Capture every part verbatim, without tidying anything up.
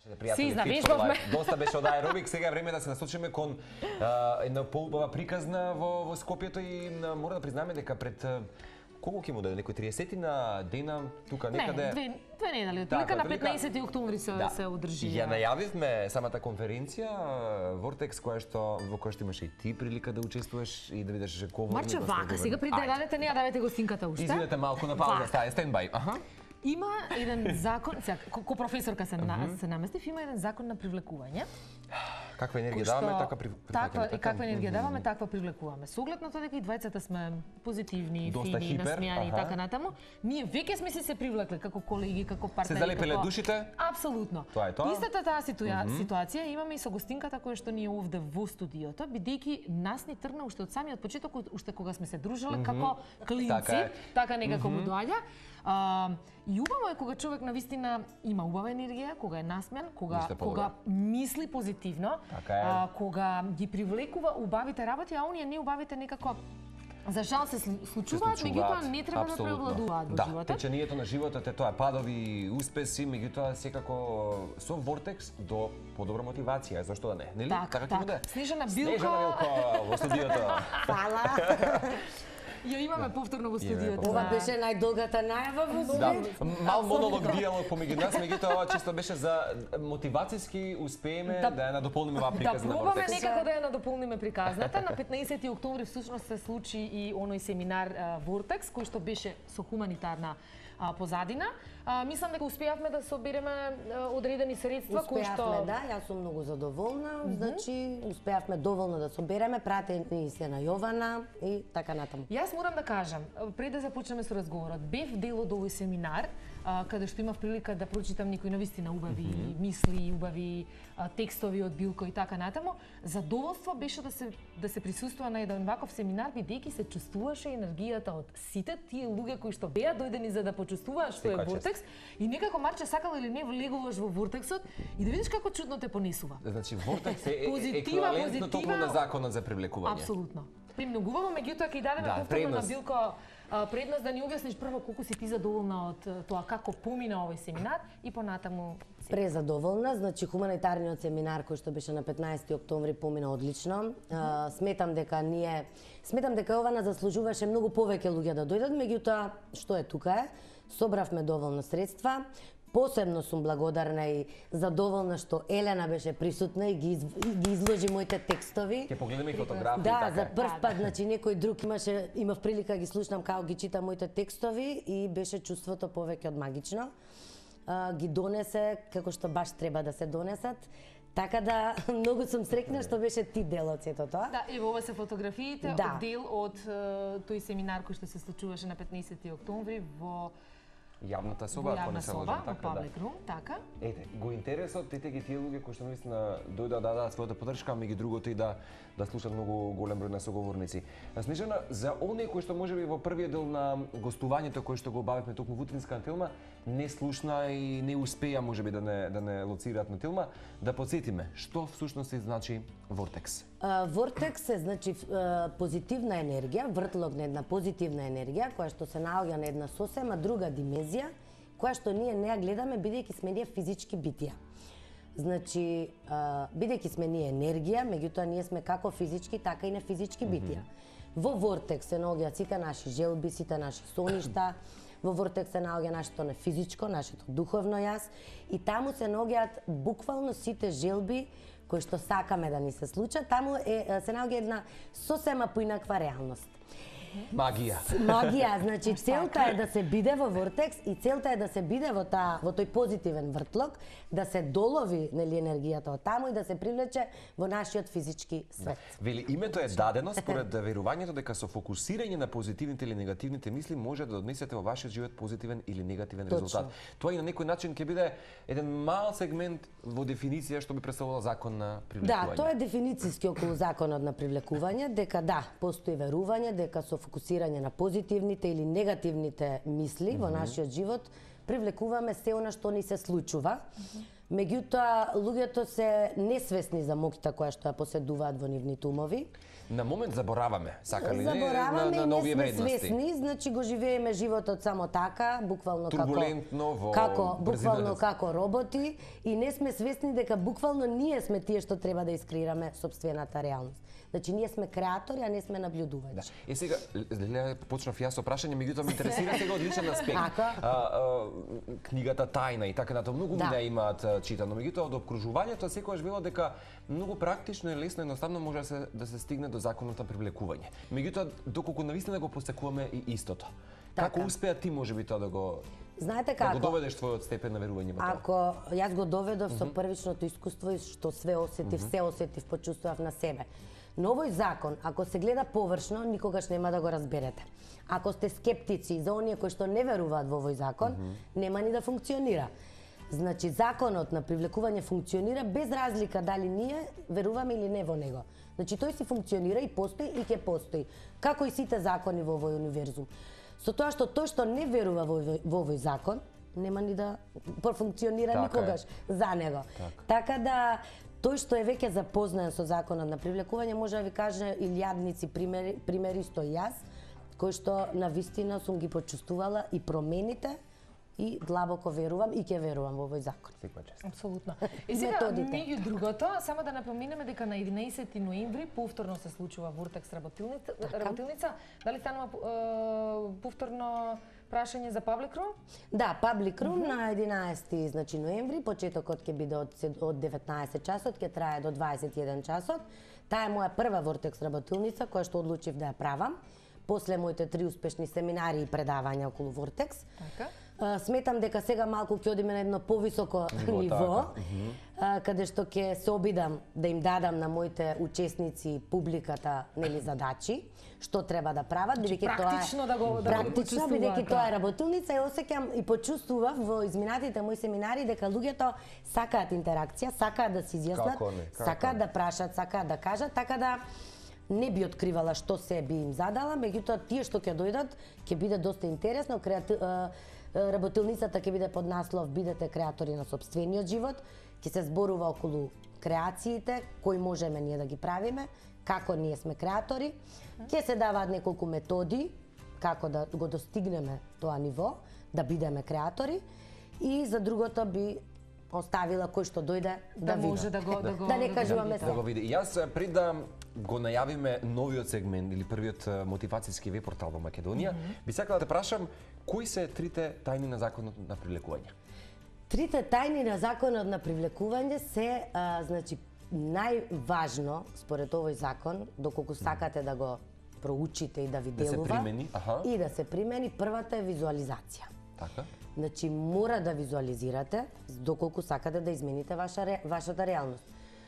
Си, навежбавме. Доста беше од аеробик, сега е време да се насочиме кон една поубава приказна во, во Скопјето и на, мора да признаеме дека пред колку ќе му даде некој триесет на дена тука некаде. Не, две, две недели од прилика на петнаесети октомври се да. се одржи. Ја најавивме самата конференција Vortex, која што во која што имаше и ти прилика да учествуваш и да видиш говорник. Марче вака, сега пред да дадете не ја давате гостинката уште. Извинете малку на пауза, стај стендбај. Аха. Има еден закон, сега ко професорка се, mm -hmm. се наместив, има еден закон на привлекување. Каква енергија даваме, така привлекуваме. Таква, и каква енергија даваме, таква привлекуваме. Со оглед на тоа дека и двајцата сме позитивни, доста фини, хипер, насмејани и така натаму, ние веќе сме си се привлекли како колеги, како партнери. Се залепиле како... душите? Апсолутно. Тоа е тоа. Истата таа ситуа... mm -hmm. ситуација имаме и со гостинката која што ни е овде во студиото, бидејќи нас ни тргна уште од самиот почеток, уште кога сме се дружиле mm -hmm. како клинци, така, така некако mm -hmm. му доаѓа. А, и убаво е кога човек навистина има убава енергија, кога е насмеан, кога кога мисли позитивно, така е. А, кога ги привлекува убавите работи, а оние не убавите некако за жал се случуваат, меѓутоа не треба да превладуваат во да, животот. Да, течението на животот е тоа падови, успеси, меѓутоа секако со Vortex до подобра мотивација, зашто да не, нели? Так, така ќе так. Снежана Билко. Снежана Билко во студиото. Фала. Ја имаме повторно во студиото. Ова беше најдолгата најава во студиото. Да, мал монолог диалог помеѓу нас, меѓутоа ова чисто беше за мотивацијски успееме да, да ја надополниме оваа приказна. Да пробаме некако да ја надополниме приказната. На петнаесети октомври всушност се случи и оној семинар Vortex, кој што беше со хуманитарна а, позадина. А, мислам дека успеавме да собереме одредени средства кои што Успеавме, да, јас сум многу задоволна. Mm -hmm. Значи, успеавме доволно да собереме, пратени се на Јована и така натаму. Јас морам да кажам, пред да започнеме со разговорот, бев дел од овој семинар, а, каде што имав прилика да прочитам некои навистина убави mm -hmm. мисли, убави а, текстови од Билко и така натаму. Задоволство беше да се да се присуствува на еден ваков семинар, бидејќи се чувствуваше енергијата од сите тие луѓе кои што беа дојдени за да почувствуваат што е Vortex и некако Марче сакала или не влегуваш во Vortex-от и да видиш како чудно те понесува. Значи Vortex е еквивалентно токму на законот за привлекување. Апсолутно. Премногуваме, меѓутоа ќе дадеме да, повторно на Билко предност да ни објасниш прво колку си ти задоволна од тоа како помина овој семинар и понатаму. Презадоволна, значи хуманитарниот семинар кој што беше на петнаесети октомври помина одлично. А, сметам дека ние сметам дека ова нас заслужуваше многу повеќе луѓе да дојдат, меѓутоа што е тука е, собравме доволно средства. Посебно сум благодарна и задоволна што Елена беше присутна и ги, из, ги изложи моите текстови. Ќе погледаме и фотографии. Да, така. за прв пат, значи некој друг имаше имав прилика ги слушнам како ги чита моите текстови и беше чувството повеќе од магично. А, ги донесе како што баш треба да се донесат. Така да многу сум среќна што беше ти дел од сето тоа. Да, ево ова се фотографиите да. од дел од тој семинар кој што се случуваше на петнаесети октомври во Јавната соба, ако не се лажам, така да. Public room, така. Ете, го интересот ете ги тие луѓе кои што наистина дојдоа да дадат својата поддршка, меѓу другото и да да слушат многу голем број на соговорници. Снежана, за оние кои што можеби во првиот дел на гостувањето кој што го обавивме токму во утринска филма, не слушна и не успеа можеби да не да не лоцираат на филма, да потсетиме што всушност значи Vortex. Uh, Vortex е значи uh, позитивна енергија, вртлок на една позитивна енергија која што се наоѓа на една сосема друга димензија, која што ние не ја гледаме бидејќи сме ние физички битија. Значи, uh, бидејќи сме ние енергија, меѓутоа ние сме како физички, така и не физички битија. Mm -hmm. Во Vortex се наоѓаат сите наши желби, сите наши соништа, во Vortex се наоѓа нашето не физичко, нашето духовно јас и таму се наоѓаат буквално сите желби кои што сакаме да ни се случат, таму е, се наоѓа една сосема поинаква реалност. Магија. Магија, значи целта е да се биде во Vortex и целта е да се биде во таа во тој позитивен вртлок, да се долови нели енергијата од таму и да се привлече во нашиот физички свет. Вели името е дадено според верувањето дека со фокусирање на позитивните или негативните мисли може да однесете во вашиот живот позитивен или негативен Точно. резултат. Тоа и на некој начин ќе биде еден мал сегмент во дефиниција што би представувал закон на привлекување. Да, тоа е дефиницијски околу законот на привлекување, дека да, постои верување дека со фокусирање на позитивните или негативните мисли mm -hmm. во нашиот живот привлекуваме се она што ни се случува. Mm -hmm. Меѓутоа, луѓето се несвесни за моќта која што ја поседуваат во нивните умови. На момент забораваме, сака ли не, на, Забораваме на и нови не сме вредности. свесни, значи го живееме животот само така, буквално Турбулентно како во како буквално брзината. како роботи и не сме свесни дека буквално ние сме тие што треба да искреираме сопствената реалност. Значи ние сме креатори, а не сме наблюдувачи. Да. Е сега, Леле, почнав јас со прашање, меѓутоа ме интересира сега од личен аспект. Така. А, а, книгата Тајна и така натаму многу Да. да. имаат а, читано, меѓутоа од обкружувањето секогаш вело дека многу практично и лесно едноставно може да се да се стигне до законот на привлекување. Меѓутоа доколку навистина го посекуваме и истото. Така. Како успеа ти можеби тоа да го Знаете да како? го доведеш твојот степен на верување во тоа? Ако јас го доведов со првичното искуство и што све осетив, се осетив, почувствував на себе. Но овој закон, ако се гледа површно, никогаш нема да го разберете. Ако сте скептици за оние кои што не веруваат во овој закон, нема ни да функционира. Значи, законот на привлекување функционира без разлика дали ние веруваме или не во него. Значи, тој си функционира и постои и ќе постои. Како и сите закони во овој универзум. Со тоа што тој што не верува во овој, во овој закон, нема ни да профункционира Така е. никогаш за него. Така. Така да тој што е веќе запознаен со законот на привлекување може да ви каже илјадници примери, примери исто и јас, кои што на вистина сум ги почувствувала и промените и длабоко верувам и ќе верувам во овој закон. Секоја чест. Апсолутно. И сега, Методите. меѓу другото, само да напоменеме дека на единаесети ноември повторно се случува Вуртекс работилница. работилница. Дали станува е, повторно прашање за Public Room? Да, Public Room на единаесети значи ноември, почетокот ќе биде од сед- од деветнаесет часот, ќе трае до дваесет и еден часот. Таа е моја прва Вуртекс работилница која што одлучив да ја правам. После моите три успешни семинари и предавања околу Вуртекс. Така. А, Сметам дека сега малку ќе одиме на едно повисоко Ниво, ниво, така. а, каде што ќе се обидам да им дадам на моите учесници, публиката, нели задачи, што треба да прават, бидејќи тоа практично е да го- да го практично почувствуваат, бидејќи тоа е да. работилница и осеќам и почувствував во изминатите мои семинари дека луѓето сакаат интеракција, сакаат да се изјаснат, Како не, како сакаат не. да прашат, сакаат да кажат, така да не би откривала што се би им задала, меѓутоа тие што ќе дојдат ќе биде доста интересно. Креати... е, е, Работилницата ќе биде под наслов Бидете креатори на сопствениот живот. Ќе се зборува околу креациите, кои можеме ние да ги правиме, како ние сме креатори. Ќе се даваат неколку методи како да го достигнеме тоа ниво, да бидеме креатори. И за другото би оставила кој што дојде да, Да види. може да го да го Да не го кажуваме види. Да го види. И јас е, пред да го најавиме новиот сегмент или првиот е, мотивацијски веб портал во Македонија, mm -hmm. би сакала да те прашам кои се трите тајни на законот на привлекување? Трите тајни на законот на привлекување се, а, значи, најважно, според овој закон, доколку сакате да го проучите и да ви Да се делува, примени, аха. и да се примени, првата е визуализација. Така? Значи, мора да визуализирате, доколку сакате да измените ваша, ре- вашата реалност.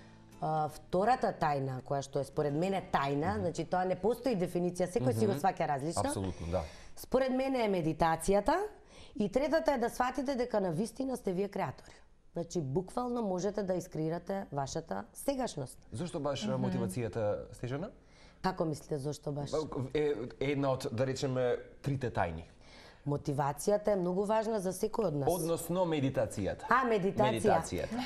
А, втората тајна, која што е според мене тајна, значи тоа не постои дефиниција, секој си го сваќа различно. Апсолутно, да. Според мене е медитацијата и третата е да сватите дека на вистина сте вие креатори. Значи, буквално можете да искреирате вашата сегашност. Зошто баш mm -hmm. мотивацијата, Снежана? Како мислите зошто баш? Е една од, да речеме, трите тајни. Мотивацијата е многу важна за секој од нас. Односно медитацијата. А, медитација. Медитацијата.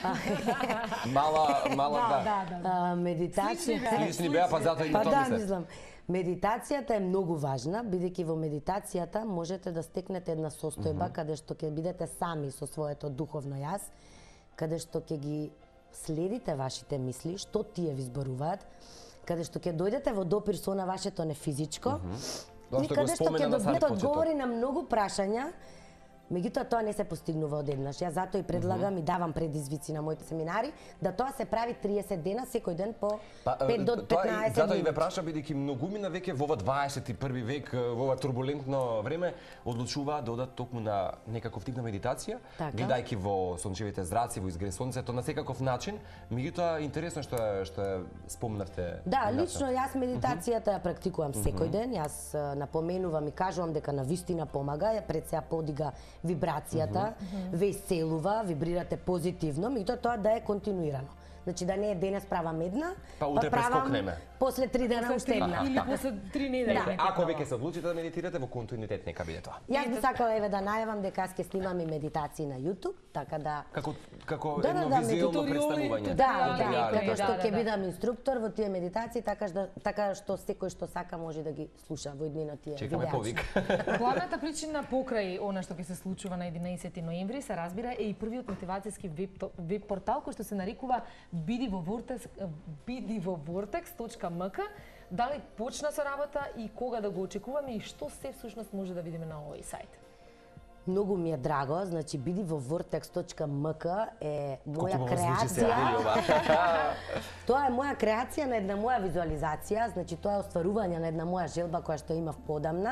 Мала, мала, да. Да, да. А, медитација. Слични беа, па затоа и Па тоа да, мислам. мислам. Медитацијата е многу важна, бидејќи во медитацијата можете да стекнете една состојба mm -hmm. каде што ќе бидете сами со своето духовно јас, каде што ќе ги следите вашите мисли, што тие ви зборуваат, каде што ќе дојдете во допир со на вашето нефизичко, mm -hmm. Тоа и што го каде што спомена ќе на самиот добиете почеток. одговори на многу прашања. Меѓутоа тоа не се постигнува одеднаш. Јас затоа и предлагам mm -hmm. и давам предизвици на моите семинари да тоа се прави триесет дена секој ден по пет до петнаесет Затоа и ве минути. праша, бидејќи многумина веќе во ова дваесет и први век, во ова турбулентно време, одлучуваат да одат токму на некаков тип на медитација, Така. гледајќи во сончевите зраци, во изгре сонцето, на секаков начин. Меѓутоа, интересно што е, што е спомнавте. Да, Рената. лично јас медитацијата ја практикувам секој ден. Јас а, напоменувам и кажувам дека на вистина помага, ја пред се ја подига вибрацијата, ве исцелува, вибрирате позитивно, меѓутоа тоа да е континуирано. Значи да не е денес правам една, Па утре прескокнеме. после три дена уште една. Или после три недели. Да. Ако веќе се одлучите да медитирате во континуитет, нека биде тоа. Јас би сакала еве да најавам дека ќе снимам и медитации на YouTube, така да Како како Да, да, едно да, визуелно туториали, представување. Да, туториали, да, некои, како што да, ќе да. бидам инструктор во тие медитации, така што така што секој што сака може да ги слуша во едни на тие Чекаме видеачи. повик. Главната причина покрај она што ќе се случува на единаесети ноември се разбира е и првиот мотивацијски веб, веб портал кој што се нарекува биди во vortex биди во vortex точка ем ка. Дали почна со работа и кога да го очекуваме и што се всушност може да видиме на овој сајт? Многу ми е драго, значи биди во vortex точка ем ка е моја Колку убаво звучи се креација. ова. Тоа е моја креација на една моја визуализација, значи тоа е остварување на една моја желба која што имав подамна.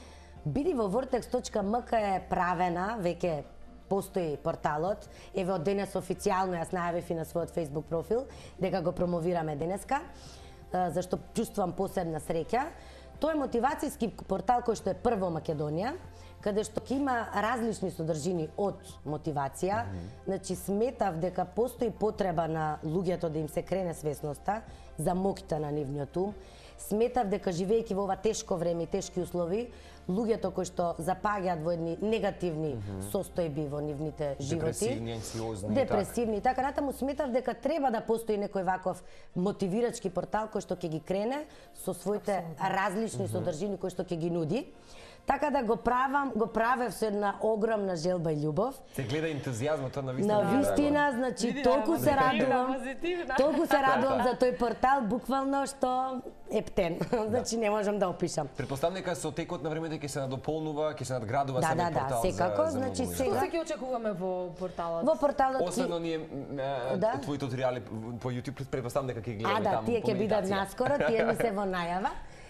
Биди во vortex точка ем ка е правена, веќе постои порталот. Еве од денес официјално јас најавив и на својот Facebook профил дека го промовираме денеска, зашто чувствувам посебна среќа. Тоа е мотивацијски портал кој што е прв во Македонија, каде што ќе има различни содржини од мотивација. Mm -hmm. Значи сметав дека постои потреба на луѓето да им се крене свесноста за моќта на нивниот ум. Сметав дека живеејќи во ова тешко време и тешки услови, луѓето кои што запаѓаат во едни негативни mm -hmm. состојби во нивните животи, Депресивни, анксиозни, депресивни и така натаму, сметав дека треба да постои некој ваков мотивирачки портал кој што ќе ги крене со своите различни mm -hmm. содржини кои што ќе ги нуди. Така да го правам, го правев со една огромна желба и љубов. Се гледа ентузијазмот на вистина. На вистина, значи толку се радувам. Толку се радувам за тој портал буквално што е птен. Значи не можам да опишам. Претпоставам дека со текот на времето ќе се надополнува, ќе се надградува Да, самиот да, да, портал секако, за, за значи многу сега- луѓе. Што се ќе очекуваме во порталот? Во порталот Освен ќе оние е, Да. твои туторијали по YouTube, претпоставам дека ќе гледаме А, да, таму тие по ќе бидат медитација. наскоро, тие ми се во најава.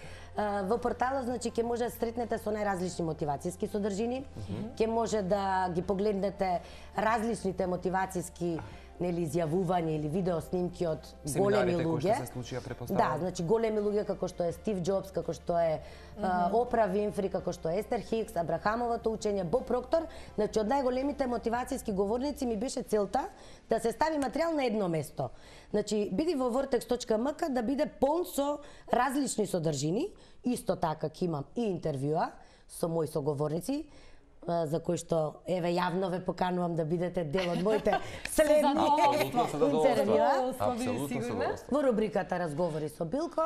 А, Во порталот, значи, ќе може да сретнете со најразлични мотивацијски содржини, ќе може да ги погледнете различните мотивацијски нели изјавувања или видео снимки од големи Семинарите кои луѓе. што се случија, претпоставам. Да, значи големи луѓе како што е Стив Џобс, како што е а, Опра Винфри, како што е Естер Хикс, Абрахамовото учење, Боб Проктор, значи од најголемите мотивацијски говорници ми беше целта да се стави материјал на едно место. Значи биди во vortex точка ем ка да биде полн со различни содржини, исто така ќе имам и интервјуа со мои соговорници, а, за кои што еве јавно ве поканувам да бидете дел од моите следни Апсолутно со задоволство. интервјуа. Апсолутно со задоволство. Во рубриката Разговори со Билко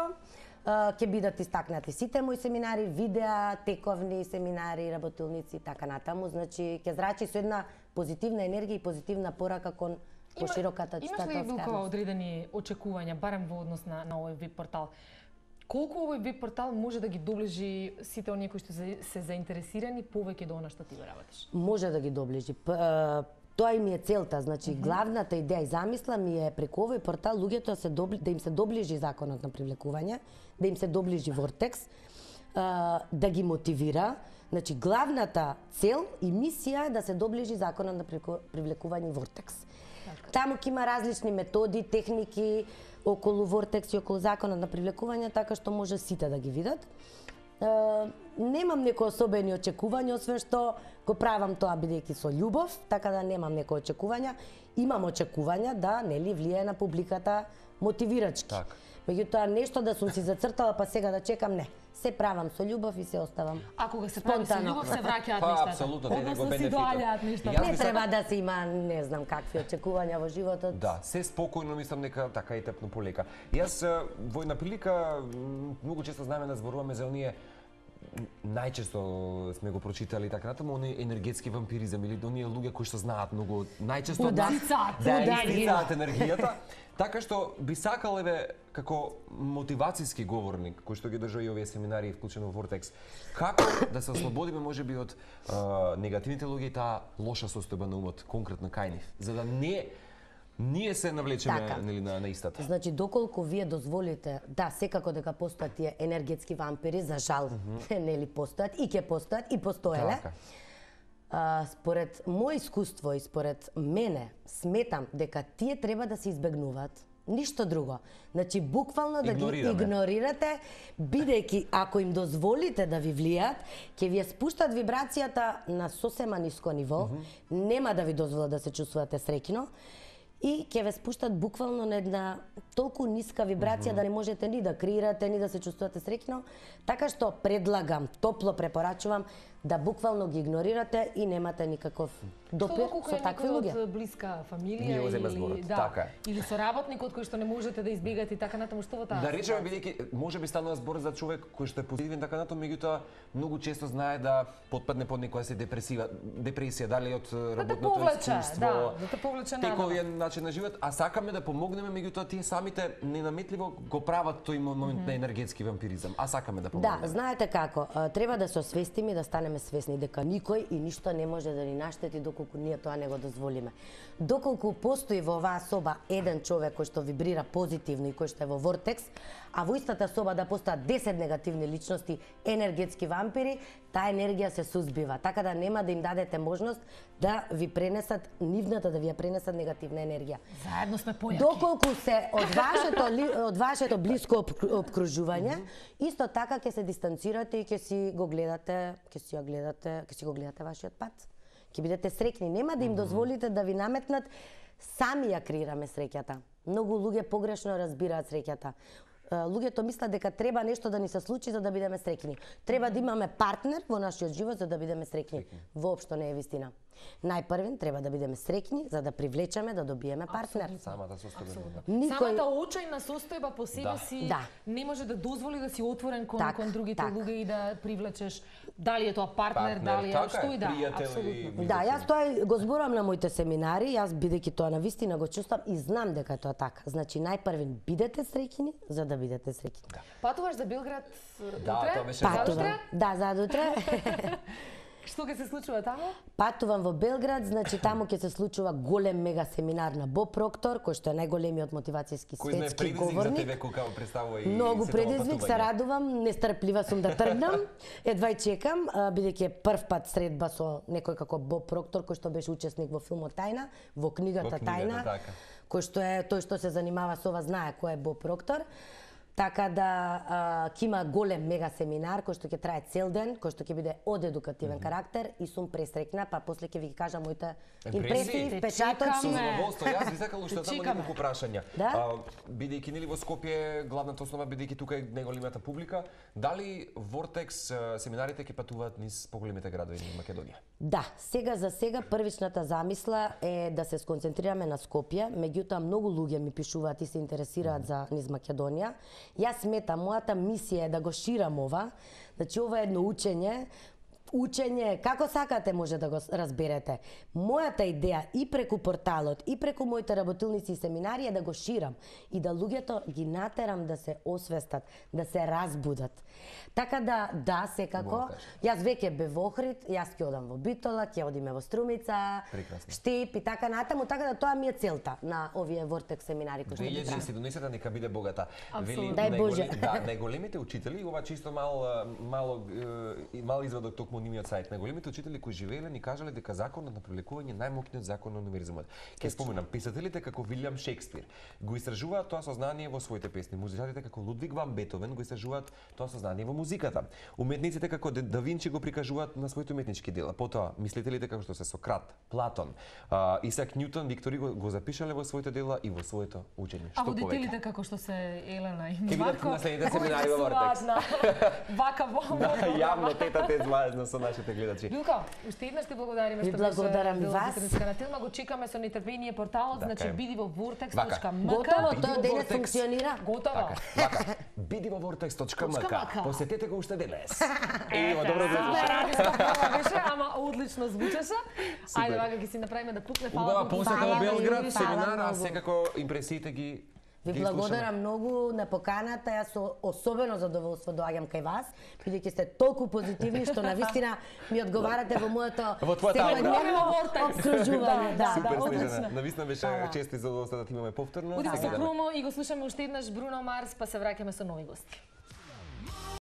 а, ќе бидат истакнати сите мои семинари, видеа, тековни семинари, работилници и така натаму. Значи ќе зрачи со една позитивна енергија и позитивна порака кон пошироката Имаш ли читателска Билкова јавност. одредени очекувања, барем во однос на, на овој веб портал? Колку овој веб портал може да ги доближи сите оние кои што се, се заинтересирани повеќе до она што ти го работиш? Може да ги доближи. П, а, тоа и ми е целта, значи главната идеја и замисла ми е преку овој портал луѓето да се добли, да им се доближи законот на привлекување, да им се доближи Vortex, а, да ги мотивира. Значи главната цел и мисија е да се доближи законот на прику- привлекување Vortex. Таму ќе има различни методи, техники околу Vortex и околу законот на привлекување, така што може сите да ги видат. Е, немам некои особени очекувања, освен што го правам тоа бидејќи со љубов, така да немам некои очекувања. Имам очекувања да нели влијае на публиката мотивирачки. Така. Меѓутоа нешто да сум си зацртала па сега да чекам, не. Се правам со ljubов и се оставам. А кога се прави со спонтано. љубов се враќаат Па, нештата. апсолутно, те Односно го си бенефитот. доаѓаат И нештата. јас Не би треба сакал- да се има не знам какви очекувања во животот. Да, се спокојно мислам дека така и тепно полека. Јас а, во една прилика м, многу често знаеме да зборуваме за оние м, најчесто сме го прочитали така натаму оние енергетски вампиризам или оние луѓе кои што знаат многу најчесто од нас Утицаат, да удари. истицаат енергијата. Така што би сакал еве како мотивацијски говорник кој што ги држа и овие семинари вклучено во Vortex, како да се ослободиме можеби од а, негативните луѓе и таа лоша состојба на умот конкретно кај нив, за да не ние се навлечеме Така. нели на на истата. Значи, доколку вие дозволите, да, секако дека постојат тие енергетски вампири, за жал, нели постојат и ќе постојат и постоеле. Така. А, според мој искуство и според мене, сметам дека тие треба да се избегнуваат. Ништо друго. Значи, буквално да ги Игнорираме. игнорирате, бидејќи ако им дозволите да ви влијат, ќе ви ја спуштат вибрацијата на сосема ниско ниво, нема да ви дозволат да се чувствувате среќно, и ќе ве спуштат буквално на една толку ниска вибрација mm -hmm. да не можете ни да креирате, ни да се чувствувате среќно, така што предлагам, топло препорачувам да буквално ги игнорирате и немате никаков допир со такви луѓе. Од блиска фамилија Ние го земе или зборот, да, така е. или соработник од кој што не можете да избегате и така натаму, што во таа? Да речеме, бидејќи можеби станува збор за човек кој што е позитивен така натаму, меѓутоа многу често знае да потпадне под некоја си депресива, депресија, дали од работното повлече, искуство, да, да те повлече надолу. тековиот начин на живот, а сакаме да помогнеме, меѓутоа тие самите ненаметливо го прават тој момент mm -hmm. на енергетски вампиризам, а сакаме да помогнеме. Да, знаете како, треба да се освестиме и да станеме свесни дека никој и ништо не може да ни наштети доколку ние тоа не го дозволиме. Доколку постои во оваа соба еден човек кој што вибрира позитивно и кој што е во вортекс, а во истата соба да постојат десет негативни личности, енергетски вампири, таа енергија се сузбива, така да нема да им дадете можност да ви пренесат нивната, да ви ја пренесат негативна енергија. Заедно сме појаки. Доколку се од вашето од вашето блиско обкружување, mm -hmm. исто така ќе се дистанцирате и ќе си го гледате, ќе си ја гледате, ќе си го гледате вашиот пат. Ќе бидете среќни, нема да им дозволите да ви наметнат, сами ја креираме среќата. Многу луѓе погрешно разбираат среќата. Луѓето мислат дека треба нешто да ни се случи за да бидеме среќни. Треба да имаме партнер во нашиот живот за да бидеме среќни. Воопшто не е вистина. Најпрвен треба да бидеме среќни за да привлечеме да добиеме партнер. Самата состојба. Никој... Самата очајна состојба по себе да. си да. не може да дозволи да си отворен кон, так, кон другите так. луѓе и да привлечеш дали е тоа партнер, партнер дали е така што и да, апсолутно. Да, јас тоа го зборувам на моите семинари, јас бидејќи тоа на вистина го чувствам и знам дека е тоа така. Значи најпрвен бидете среќни за да бидете среќни. Да. Патуваш за Белград утре? Да, тоа беше Патувам. Да, за утре. Што ќе се случува таму? Патувам во Белград, значи таму ќе се случува голем мега семинар на Боб Проктор, кој што е најголемиот мотивацијски светски говорник. Кој не е предизвик за тебе кога представува и многу предизвик, се радувам, нестрплива сум да тргнам. Едва и чекам, бидејќи е прв пат средба со некој како Боб Проктор, кој што беше учесник во филмот Тајна, во книгата, во книгата Тајна, така. Кој што е тој што се занимава со ова знае кој е Боб Проктор. Така да ќе има голем мега семинар кој што ќе трае цел ден, кој што ќе биде од едукативен mm -hmm. карактер и сум пресрекна, па после ќе ви ги кажам моите импресии, впечатоци. Со задоволство, јас ви сакам уште само неколку прашања. Да? Бидејќи нели во Скопје главната основа, бидејќи тука е најголемата публика, дали Вортекс семинарите ќе патуваат низ поголемите градови на Македонија? Да, сега за сега првичната замисла е да се сконцентрираме на Скопје, меѓутоа многу луѓе ми пишуваат и се интересираат mm -hmm. за низ Македонија. Јас сметам, мојата мисија е да го ширам ова, значи ова е едно учење, учење, како сакате може да го разберете. Мојата идеја и преку порталот, и преку моите работилници и семинари е да го ширам и да луѓето ги натерам да се освестат, да се разбудат. Така да, да, секако, јас веќе бев во Охрид, јас ќе одам во Битола, ќе одиме во Струмица, прекрасно. Штип и така натаму, така да тоа ми е целта на овие Вортекс семинари кои што ги две илјади и седумнаесета нека биде богата. Вели, дај Боже. Да, најголемите учители, ова чисто мал мало мал извадок токму нимиот сајт. Најголемите учители кои живееле ни кажале дека законот на привлекување е најмоќниот закон на универзумот. Ќе споменам писателите како Вилјам Шекспир го истражуваат тоа сознание во своите песни. Музичарите како Лудвиг ван Бетовен го истражуваат тоа сознание во музиката. Уметниците како Да Винчи го прикажуваат на своите уметнички дела. Потоа мислителите како што се Сократ, Платон, Исак Њутон, Виктор Hugo го запишале во своите дела и во своето учење. А водителите како што се Елена и Марко, ќе бидат на следните семинари во Вортекс. Вака во. Да, јавно тетата е звајзна со нашите гледачи. Билко, уште еднаш ти благодариме што благодарам вас. Канателма го чекаме со нетрпение порталот, значи биди во vortex точка m k. Готово, тоа денес функционира. Готово. Вака, биди во vortex точка m k. Посетете го уште денес. Ево, добро звучеше. Беше, ама одлично звучеше. Ајде, вака ќе си направиме да пукне. Убава посета во Белград, семинар, а секако импресиите ги Ви благодарам многу на поканата, јас со особено задоволство доаѓам кај вас, бидејќи сте толку позитивни што навистина ми одговарате во моето секојдневно обкружување. Да, супер, Снежана. Навистина беше чест и задоволство да ти имаме повторно. Одиме со промо и го слушаме уште еднаш Бруно Марс, па се враќаме со нови гости.